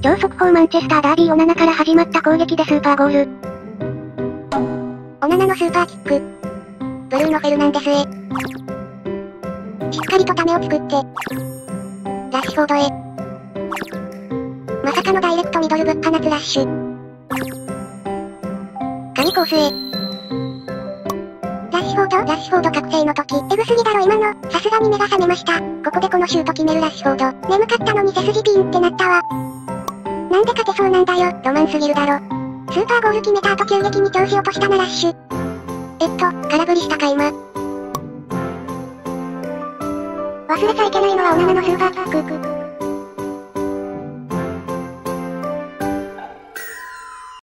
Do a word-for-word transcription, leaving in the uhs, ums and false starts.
超速報マンチェスターダービーオナナから始まった攻撃でスーパーゴール。オナナのスーパーキック。ブルーノ・フェルナンデスへ。しっかりとためを作って。ラッシュフォードへ。まさかのダイレクトミドルぶっ放つラッシュ。神コースへ。ラッシュフォード、ラッシュフォード覚醒の時、エグすぎだろ今の。さすがに目が覚めました。ここでこのシュート決めるラッシュフォード。眠かったのに背筋ピーンってなったわ。なんで勝てそうなんだよ、ロマンすぎるだろ。スーパーゴール決めた後急激に調子落としたなラッシュ。えっと、空振りしたか今。忘れちゃいけないのはオナナのスーパーキック。